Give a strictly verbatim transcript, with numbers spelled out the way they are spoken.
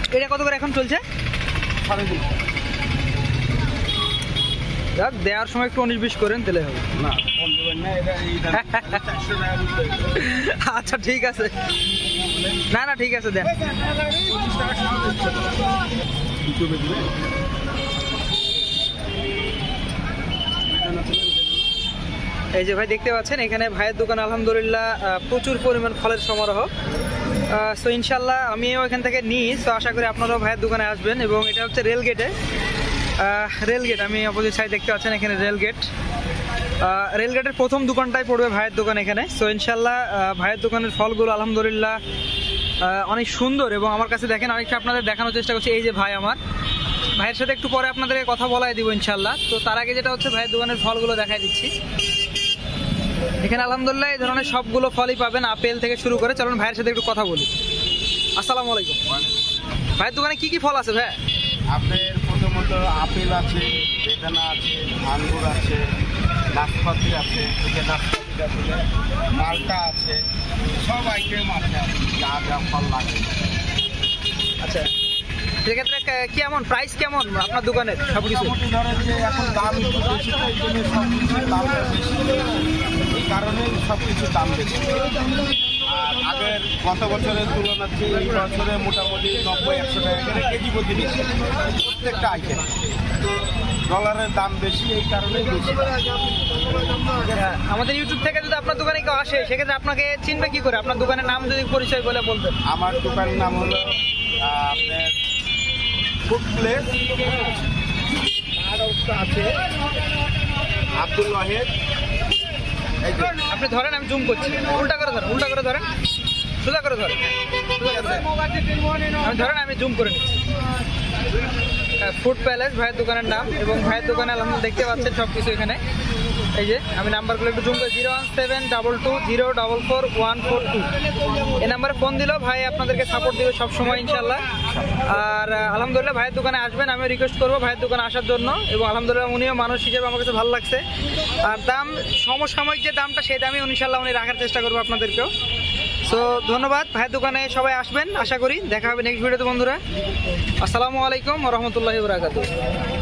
এটা কত করে এখন চলছে? সাড়ে তিন। যাক, দেওয়ার সময় একটু উনিশ বিশ করেন তাহলে হবে। না না, এটা চারশো টাকা। আচ্ছা ঠিক আছে, না না ঠিক আছে দেন। এই যে ভাই দেখতে পাচ্ছেন এখানে ভাইয়ের দোকান আলহামদুলিল্লাহ প্রচুর পরিমাণ ফলের সমারোহ। সো ইনশাল্লাহ আমিও এখান থেকে নিই, সো আশা করি আপনারাও ভাইয়ের দোকানে আসবেন। এবং এটা হচ্ছে রেল গেটে, রেল গেট আমি অপোজিট সাইড দেখতে পাচ্ছেন এখানে রেল গেট। রেল গেটের প্রথম দোকানটাই পড়বে ভাইয়ের দোকান এখানে। সো ইনশাল্লাহ ভাইয়ের দোকানের ফলগুলো আলহামদুলিল্লাহ অনেক সুন্দর। এবং আমার কাছে দেখেন আরেকটা আপনাদের দেখানোর চেষ্টা করছি, এই যে ভাই আমার, ভাইয়ের সাথে একটু পরে আপনাদের কথা বলাই দিব ইনশাল্লাহ। তো তার আগে যেটা হচ্ছে ভাইয়ের দোকানের ফলগুলো দেখাই দিচ্ছি। এখানে আলহামদুলিল্লাহ এই ধরনের সবগুলো ফলই পাবেন, আপেল থেকে শুরু করে। চলুন ভাইয়ের সাথে একটু কথা বলি। আসসালামু আলাইকুম। ভাইয়ের দোকানে কি কি ফল আছে ভাই? আপনার প্রথমত আপেল আছে, বেদানা আছে, আঙ্গুর আছে, নাশপাতি আছে, নাশপাতি আছে, মালটা আছে, সব আইটেম আছে যা যা ফল লাগে। আচ্ছা, সেক্ষেত্রে কেমন প্রাইস কেমন আপনার দোকানের সব কিছু? ধরেন যে এখন দাম একটু বেশি, তো এই জন্য সব কিছুর দামটা বেশি, এই কারণে সব কিছুর দাম বেশি। আর আগের গত বছরের তুলনাতে এই বছরে মোটামুটি নব্বই একশো টাকা করে কেজি প্রতি বেশি প্রত্যেকটা আইটেম। ডলারের দাম বেশি, এই কারণেই বেশি। আমাদের ইউটিউব থেকে যদি আপনার দোকানে কেউ আসে সেক্ষেত্রে আপনাকে চিনবে কি করে? আপনার দোকানের নাম যদি পরিচয় বলে বলবেন। আমার দোকানের নাম হলো আপনার ফুড প্লেস আছে, আব্দুল ওয়াহেদ। আপনি ধরেন, আমি জুম করছি, উল্টা করে ধরেন, উল্টা করে ধরেন, সোজা করে ধরেন, আমি ধরেন আমি জুম করে নিচ্ছি। ফুড প্যালেস ভাইয়ের দোকানের নাম। এবং ভাইয়ের দোকানে আলহামদুলিল্লাহ দেখতে পাচ্ছেন সব কিছু এখানে। এই যে আমি নাম্বারগুলো একটু জুম করে, zero one seven double two zero double four one four two এই নাম্বারে ফোন দিলেও ভাই আপনাদেরকে সাপোর্ট দেবে সবসময় ইনশাল্লাহ। আর আলহামদুলিল্লাহ ভাইয়ের দোকানে আসবেন, আমি রিকোয়েস্ট করবো ভাইয়ের দোকানে আসার জন্য। এবং আলহামদুলিল্লাহ উনিও মানুষ হিসেবে আমার কাছে ভালো লাগছে। আর দাম সমসাময়িক যে দামটা সেই দামই ইনশাল্লাহ উনি রাখার চেষ্টা করবো আপনাদেরকেও। সো ধন্যবাদ, ভাইয়ের দোকানে সবাই আসবেন, আশা করি দেখা হবে নেক্সট ভিডিওতে বন্ধুরা। আসসালামু আলাইকুম ওয়া রাহমাতুল্লাহি ওয়া বারাকাতুহু।